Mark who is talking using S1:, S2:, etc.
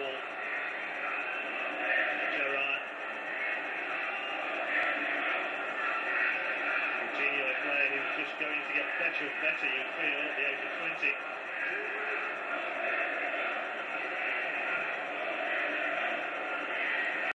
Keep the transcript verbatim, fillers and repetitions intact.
S1: ball. Gerrard. Coutinho playing, who's just going to get better and better, you feel, at the age of twenty.